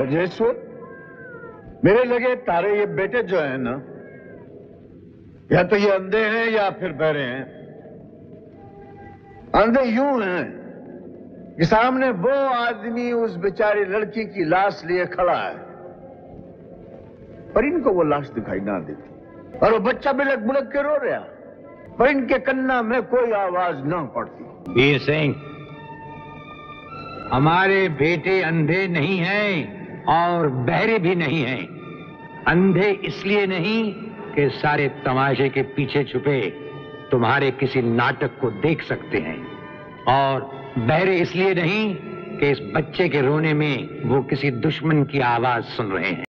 राजेश्वर, मेरे लगे तारे ये बेटे जो है ना, या तो ये अंधे हैं या फिर बहरे हैं। अंधे यूं हैं कि सामने वो आदमी उस बेचारी लड़की की लाश लिए खड़ा है, पर इनको वो लाश दिखाई ना देती, और वो बच्चा बिलक बुलक के रो रहा, पर इनके कन्ना में कोई आवाज ना पड़ती। वीर सिंह, हमारे बेटे अंधे नहीं हैं और बहरे भी नहीं हैं। अंधे इसलिए नहीं कि सारे तमाशे के पीछे छुपे तुम्हारे किसी नाटक को देख सकते हैं, और बहरे इसलिए नहीं कि इस बच्चे के रोने में वो किसी दुश्मन की आवाज सुन रहे हैं।